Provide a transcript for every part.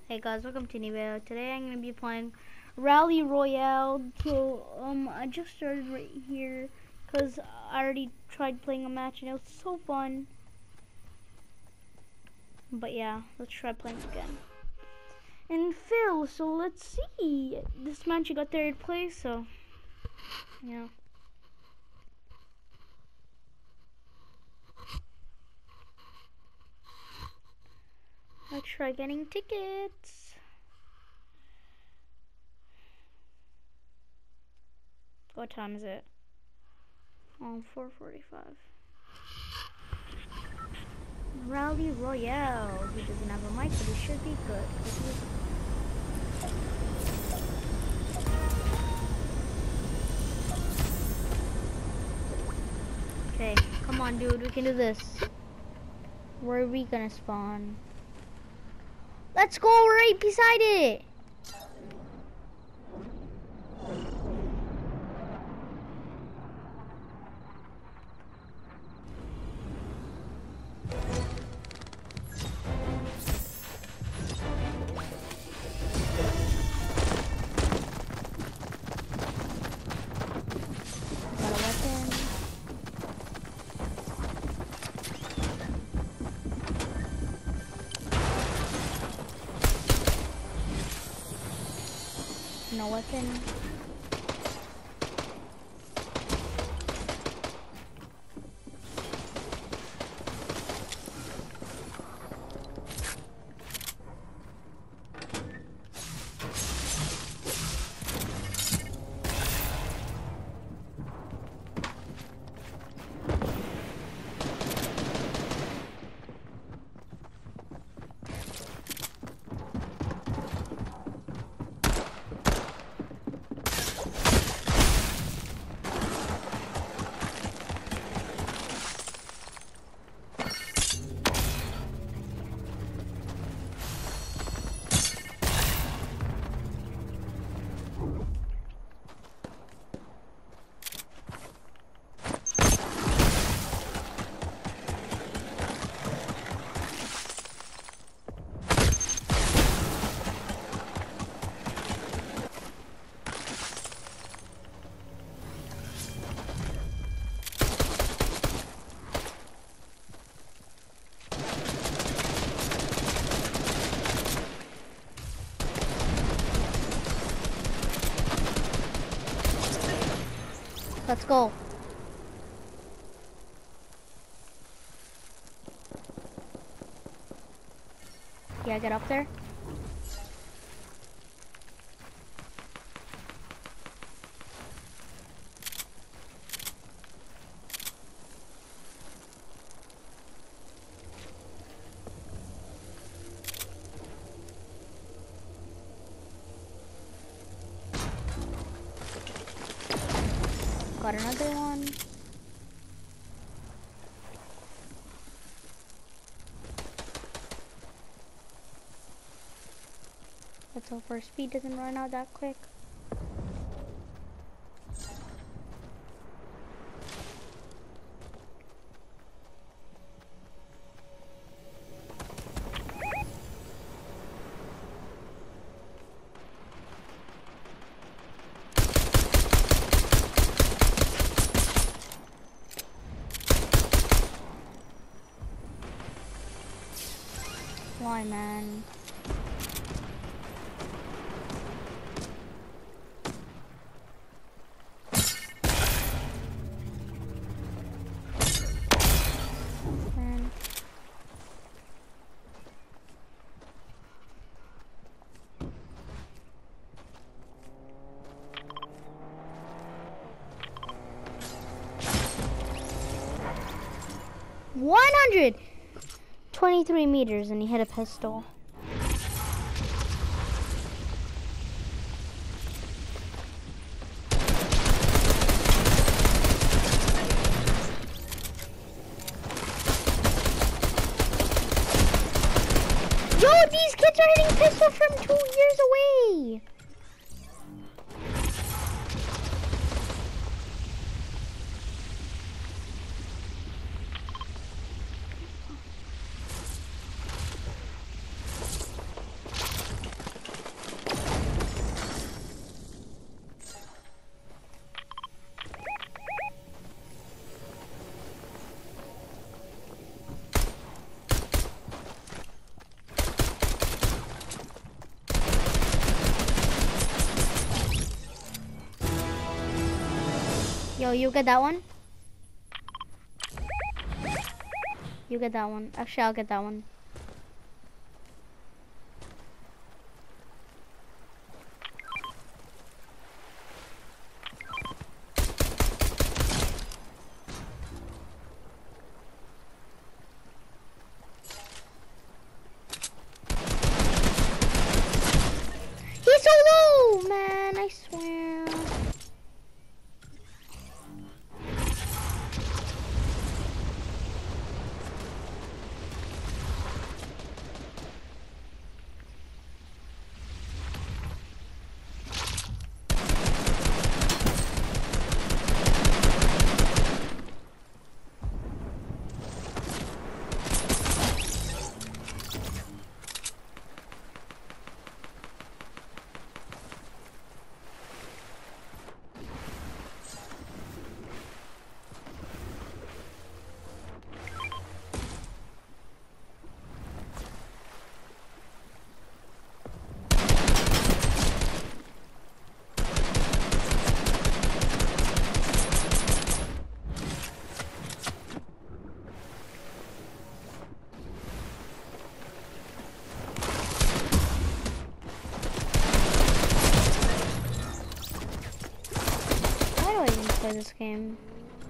Hey guys, welcome to a new video. Today I'm gonna be playing Rally Royale. So I just started right here because I already tried playing a match and it was so fun. But yeah, let's try playing again. And Phil, so let's see. This match you got third place, so yeah. Let's try getting tickets. What time is it? Oh, 4:45. Rally Royale. He doesn't have a mic, but he should be good. Okay, come on, dude. We can do this. Where are we gonna spawn? Let's go right beside it. Got a weapon. No weapon. Let's go. Yeah, get up there. Got another one. Let's hope our speed doesn't run out that quick. Why, man? Man. $123 meters, and he hit a pistol. Yo, these kids are hitting pistol from 2 years away. Yo, you get that one? You get that one. Actually, I'll get that one. He's so low, man, I swear. Play this game.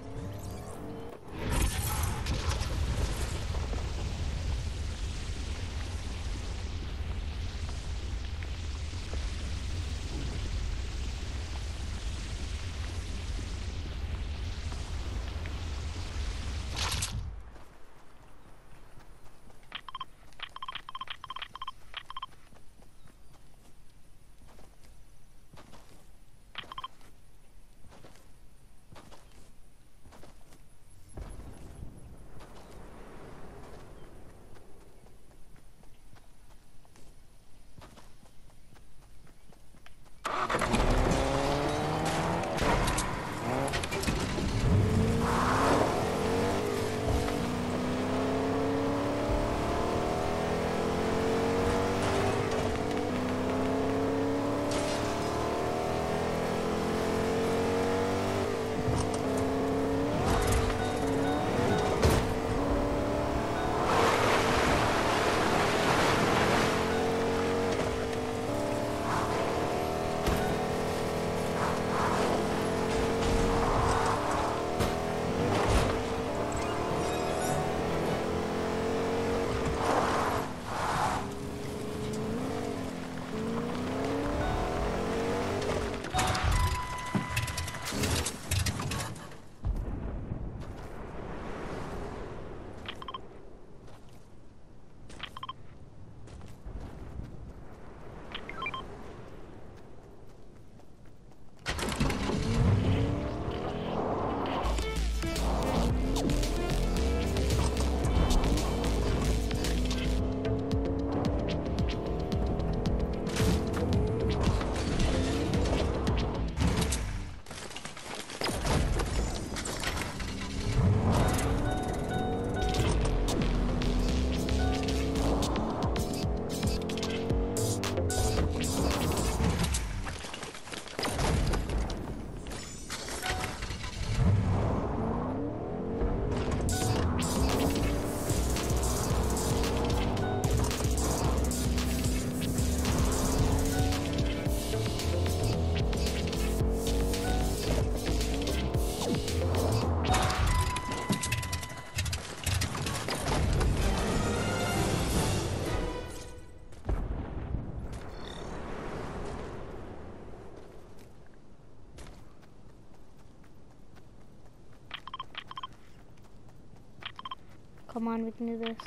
Come on, we can do this.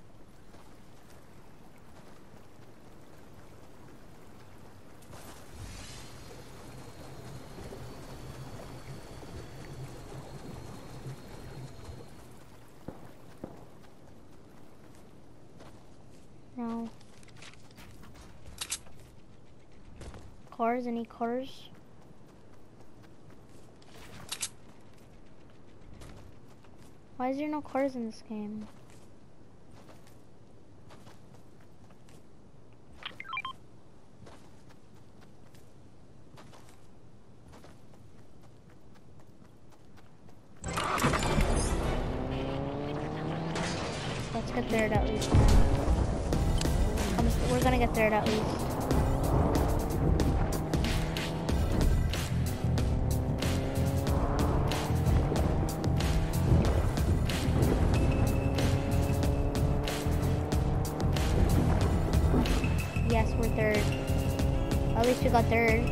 No. Cars? Any cars? Why is there no cars in this game? gonna get third at least. Yes, we're third. At least we got third.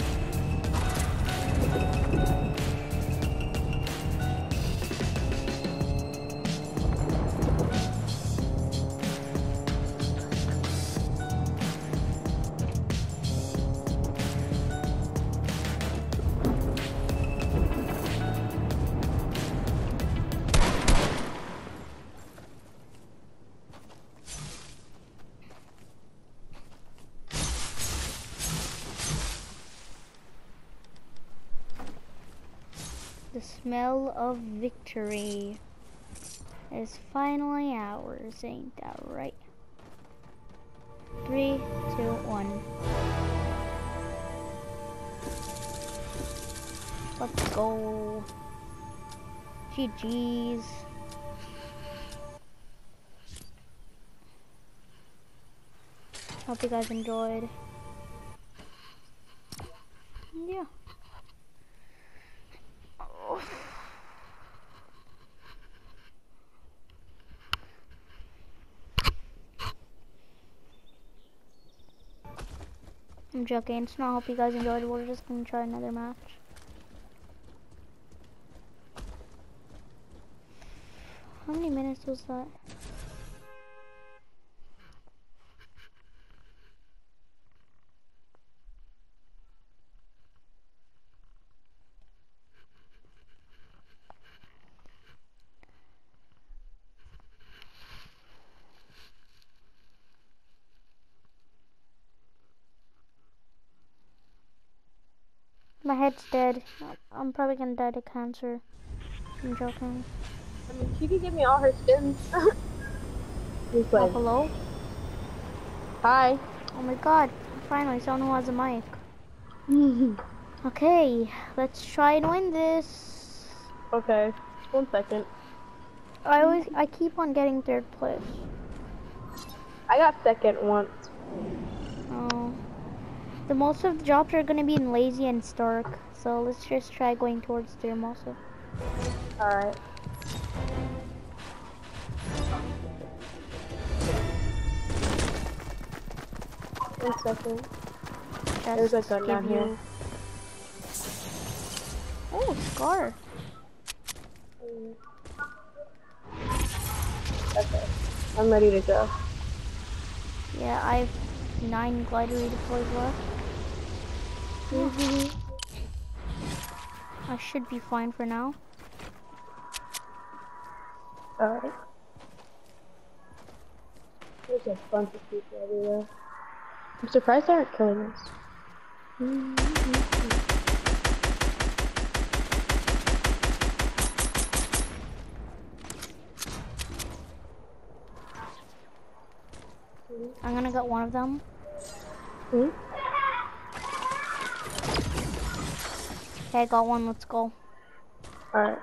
The smell of victory is finally ours, ain't that right? 3, 2, 1. Let's go. GG's. Hope you guys enjoyed. Yeah. I'm joking. So I hope you guys enjoyed. We're just gonna try another match. How many minutes was that? My head's dead. I'm probably gonna die to cancer. I'm joking. I mean, she could give me all her skins. Oh, hello? Hi. Oh my god. Finally, someone who has a mic. Okay, let's try and win this. Okay, 1 second. I keep on getting third place. I got second once. Oh. The most of the jobs are gonna be in Lazy and Stark, so let's just try going towards them also. Alright. One second. There's a gun down here. Oh, Scar. Okay, I'm ready to go. Yeah, I have 9 glider redeploys left. I should be fine for now. Alright. There's a bunch of people everywhere. I'm surprised they aren't killing us. I'm gonna get one of them. Okay, I got one. Let's go. Alright.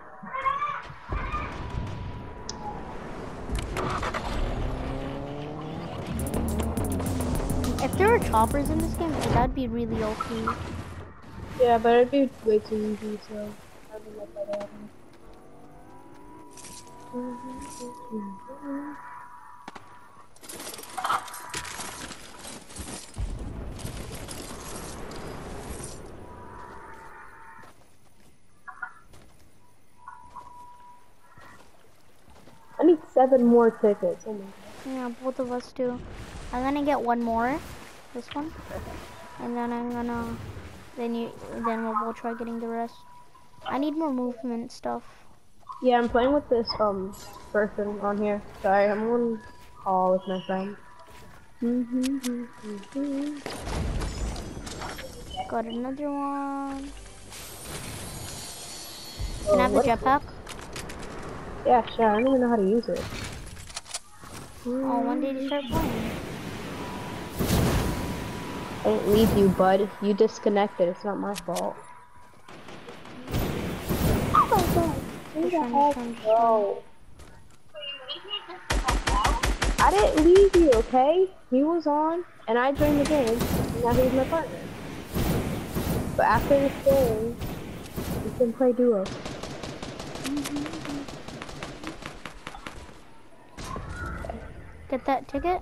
If there were choppers in this game, that'd be really OP. Yeah, but it'd be way too easy, so I don't know if that happens. I need 7 more tickets. Oh my god. Yeah, both of us do. I'm gonna get one more. This one. And then I'm gonna... Then we'll both try getting the rest. I need more movement stuff. Yeah, I'm playing with this person on here. Sorry, I'm on call with my friend. Got another one. Can I have the jetpack? Yeah, sure. I don't even know how to use it. Oh, when did you start playing? I didn't leave you, bud. You disconnected. It's not my fault. Oh my god. Where the heck go? I didn't leave you, okay? He was on, and I joined the game, and now he's my partner. But after this game, we can play duo. Get that ticket?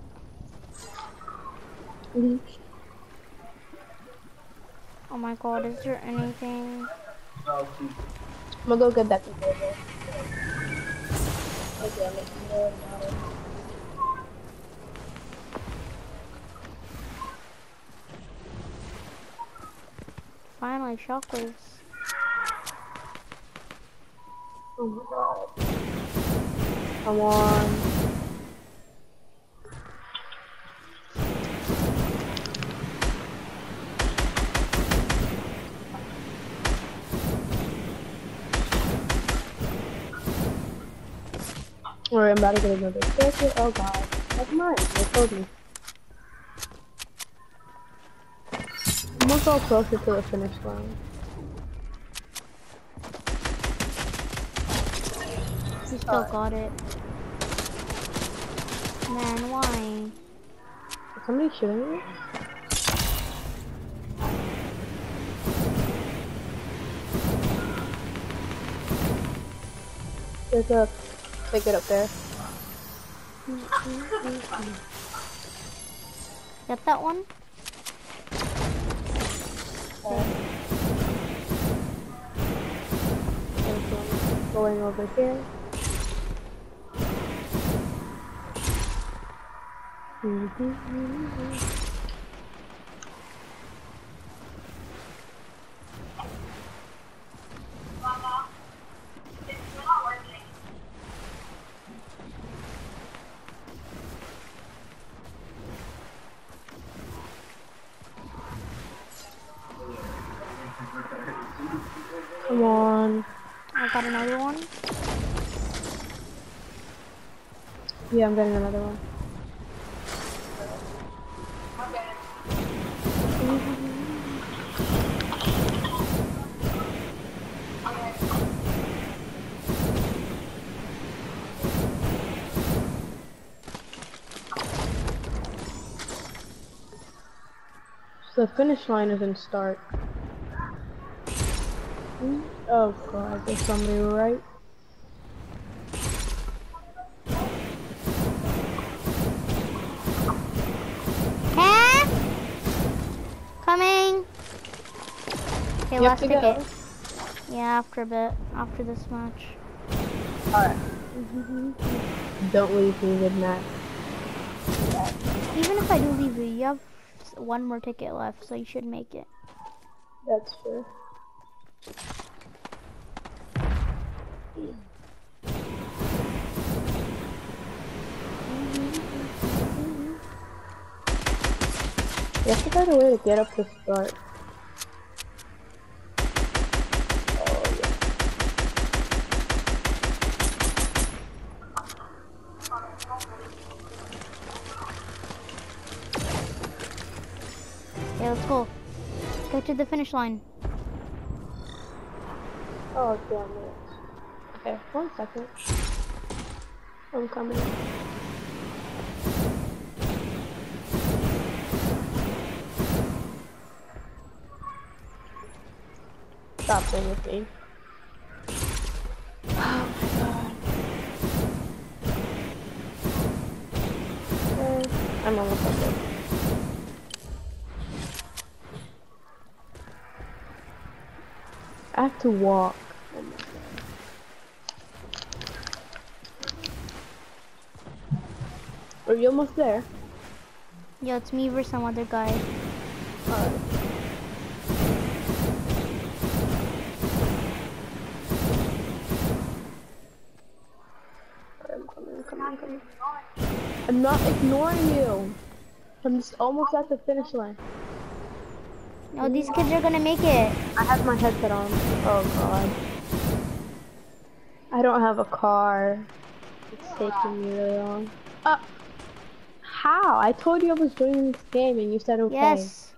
Oh my god, is there anything? I'm gonna go get that ticket. Okay, I'm making more about it. Finally, shockwaves. Oh my god. Come on. Alright, I'm about to get another ticket. Oh god. That's mine. They told me. I'm gonna go closer to the finish line. You still got it. Man, why? Is somebody shooting me? There's a ticket up there. Get that one? Okay. There's one going over here. Come on. I got another one. Yeah, I'm getting another one. So the finish line is in start. Oh god, there's somebody right. Huh? Coming. Okay, You have last to ticket. go. Yeah, after a bit. After this match. Alright. Don't leave me with Matt. Even if I do leave you, you have one more ticket left, so you should make it. That's true. You have to find a way to get up to start. Okay, let's go. Go to the finish line. Oh, damn it. Okay, 1 second. I'm coming. Stop playing with me. Oh my god. Okay, I'm almost up there. I have to walk. Oh my god. Are you almost there? Yo, it's me versus some other guy. Alright. I'm coming. I'm not ignoring you. I'm just almost at the finish line. No, these kids are gonna make it. I have my headset on. Oh god. I don't have a car. It's taking me really long. How? I told you I was joining this game and you said okay. Yes.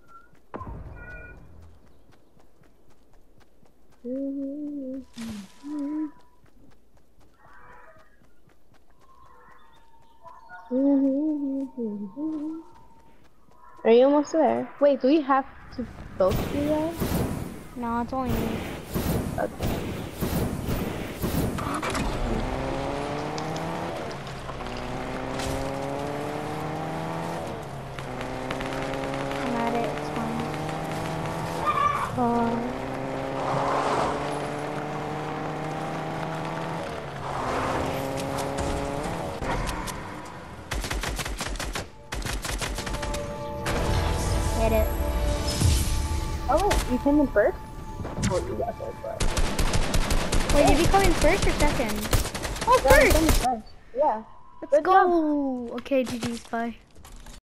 Are you almost there? Wait, do we have to both do that? No, it's only me. Okay. I'm at it, it's fine. Hit it. Oh, you came in first? Oh, you got there first. Wait, did you come in first or second? Oh, Yeah, you first! came in first. Yeah. Let's Good go! job. Okay, GG's, bye.